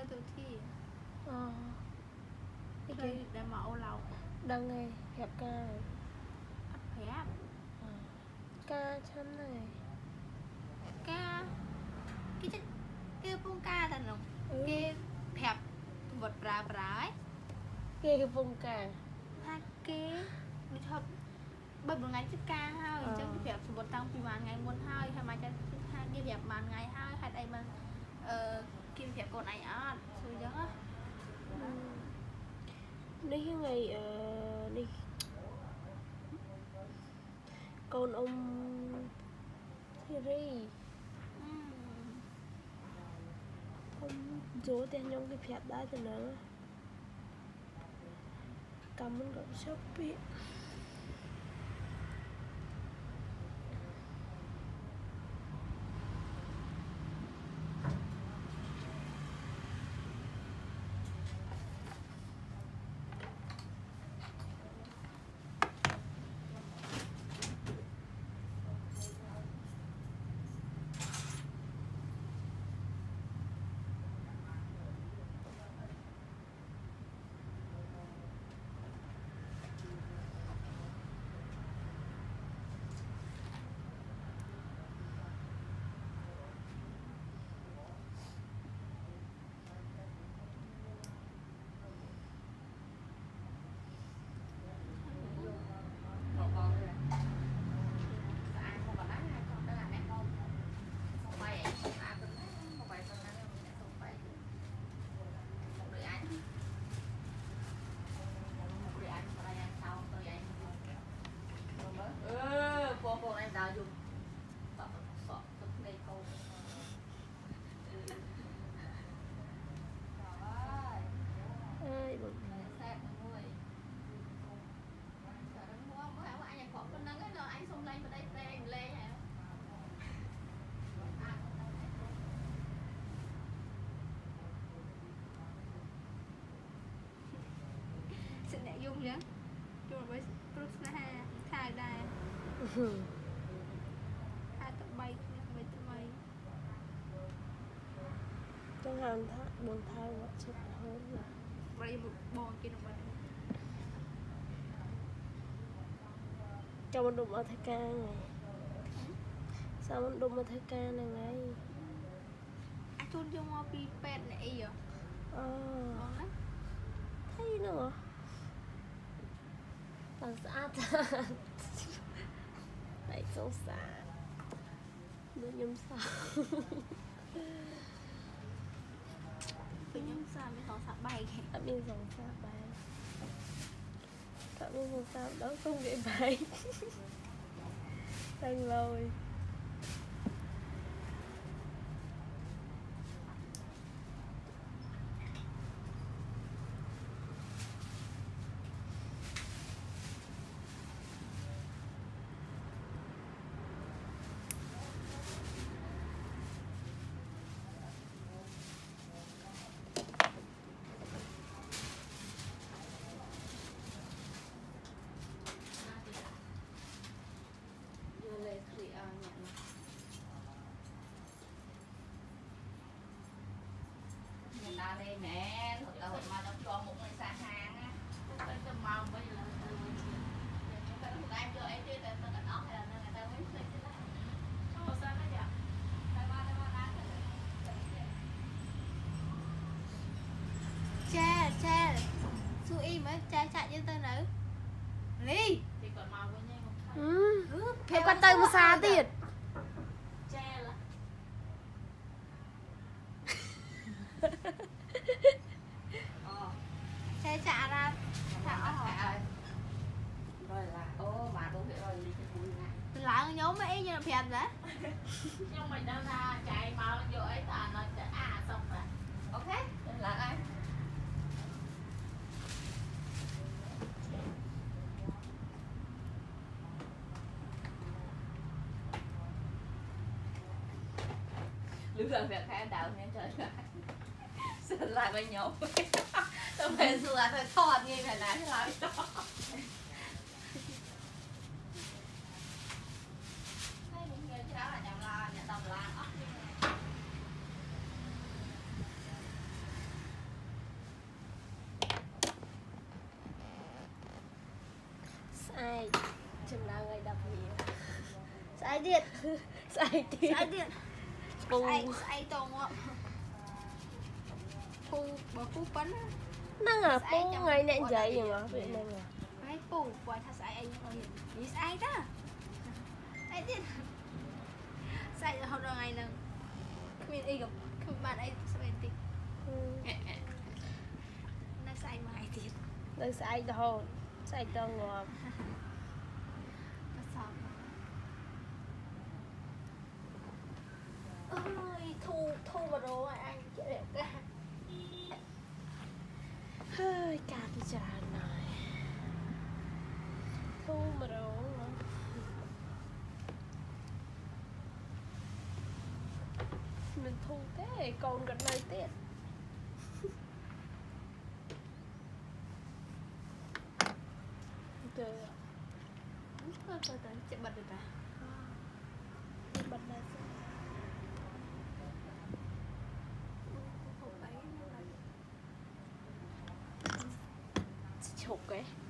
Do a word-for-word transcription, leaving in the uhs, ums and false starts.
tôi thi ờ cái để mà ô lầu đang nghe hẹp ca ấp hẹp ờ. Ca chấm này ca cái cái cái bông ca là nó ừ. cái hẹp vật ra trái cái vùng ca ha cái nó thật bởi một ngày chiếc ca ha ờ. trong cái hẹp vật tăng vì màn ngày muốn hai hay mà cho hai cái hẹp màn ngày hai hay đây mà ờ, kim hẹp còn này á rồi đó đi cái ngày uh, đi con ông Thierry ông dỗ tiền trong cái phép đó thì nó cảm ơn cậu Shopee sự đại dung nhá chung với Bruce na ha thay đây hai tụi bay với tụi bay trong hàng tháng buồn thai quá chết hơn là đây một bò kia nó bay cho mình đụng ở thay ca này sao mình đụng ở thay ca này ngay à chôn cho mua pi pet này vậy ờ ngon lắm thấy nữa bằng sát đấy xấu xa nó nhâm sao tự nhiên sao mới có sạc bay kìa đã biên dòng xa bay đã biên dòng xa đó không để bay đang lôi ta đây nè, thật là hồi mà nó cho một người xa hàng á, cái cái màu bây giờ từ cái một em cho em chơi từ từ cái đó hay là người ta mới chơi chứ là, sao sao nó vậy? Tại ba tại ba đá che che su y mới che chạy cho tôi nữ đi thì còn màu với nhau ừ thế quan tâm xa tiền che là che trả ra thả ơi rồi là ô bà đúng rồi đi cái bụi này lại nhóm mấy như là phèn đấy nhưng mình đang ra chạy màu vô ấy là nó sẽ à xong rồi ok là ai lúc gần việc khai đào nên trời lại sửa lại với nhau tôi phải sửa tôi thọt như phải làm thế nào đó đây đúng người chứ đó là nhầm là nhận đồng là ai chừng nào ngày đập gì Sai điện. sai tiền Sai điện. Pù Sai sai tông ạ. Pù bờ pù bắn á. năng à pù ngày nãy dậy gì mà vậy năng à Ai pù quay thật sai anh ơi. Đi sai ta. Sai điện. Sai rồi hôm ngày nè. Mình đi gặp các bạn ấy sai điện. Nó sai mà ai điện. đang sai thôi sai tao ngọt Nó sọt. Ôi thu thu mà rồi anh chịu đẹp cả. hơi cả đi trả này thu mà đâu mình thu thế còn gần này tiết trời Thôi thôi tới chạy bật được à. bật này Hộp ấy nó là chụp cái